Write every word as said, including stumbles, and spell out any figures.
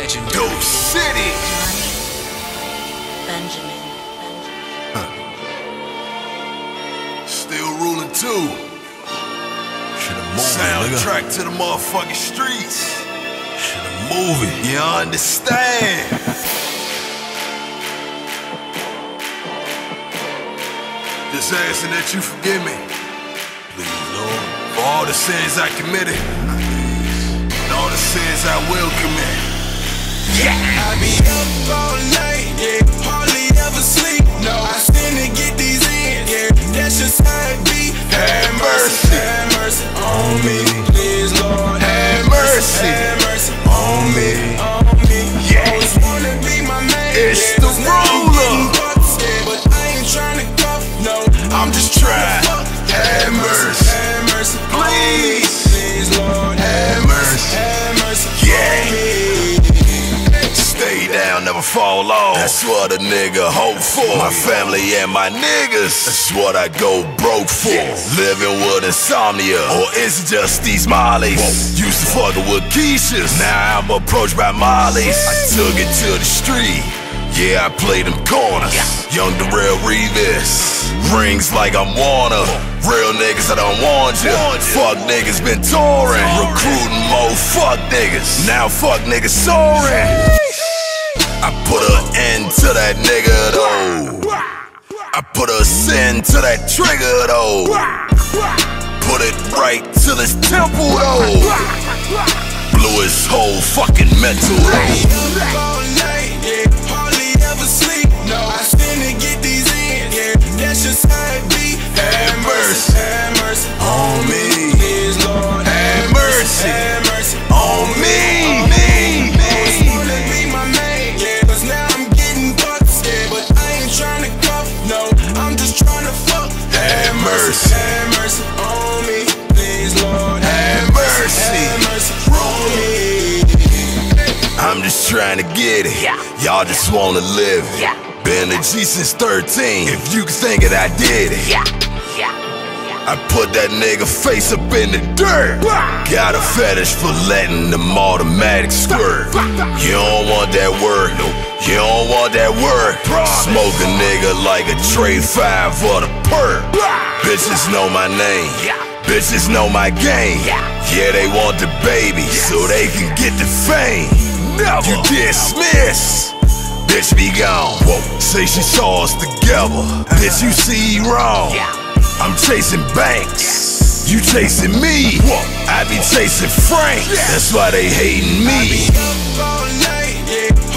Legendary. Dope City. Benjamin. Huh. Still ruling too. Soundtrack to the motherfucking streets. Shit, a movie. You understand? Just asking that you forgive me. Please, Lord. For all the sins I committed. And all the sins I will commit. Yeah. I be up all night, yeah. Hardly ever sleep, no. I sin to get these in, yeah. That's just how it be. Have mercy. Have mercy on me, please, Lord. Have mercy. Have mercy on me. On me. Yeah. Always wanna be my man. It's yeah. the ruler. Bucks, yeah. But I ain't trying to cuff, no. I'm just trying. Have mercy. Have mercy. Please. Please, Lord. Have mercy. Have mercy. Yeah. On me. Stay down, never fall off. That's what a nigga hope for. My family and my niggas, that's what I go broke for. Living with insomnia, or it's just these mollies. Whoa. Used to fuckin' with Keishas, now I'm approached by mollies. I took it to the street, yeah, I played them corners. Young Darrell Revis, rings like I'm Warner. Real niggas, I don't want ya. Fuck niggas been touring, recruiting more fuck niggas. Now fuck niggas soaring. I put an end to that nigga though. I put a sin to that trigger though. Put it right to his temple though. Blew his whole fucking mental though. All night, yeah. Hardly ever sleep, no. I sin to get these in, yeah. That's just how it be. Have mercy. Have mercy on me. Please, Lord. Have mercy. Have mercy on me. Me, me. Always wanna be my man, yeah. Cause now I'm getting bucks, yeah. But I ain't trying to cuff, no. I'm just trying to fuck. Have mercy. Have mercy on me. Please, Lord. Have mercy. Have mercy on me. I'm just trying to get it. Y'all just wanna live it. Been a G since thirteen. If you can think it, I did it. I put that nigga face up in the dirt. Got a fetish for letting them automatic squirt. You don't want that word, you don't want that word. Smoke a nigga like a tray five for the perk. Bitches know my name, bitches know my game. Yeah, they want the baby so they can get the fame. You dismiss, bitch be gone. Say she saw us together, bitch you see wrong. I'm chasing banks, you chasing me. I be chasing Frank, that's why they hating me. I be up all night, yeah.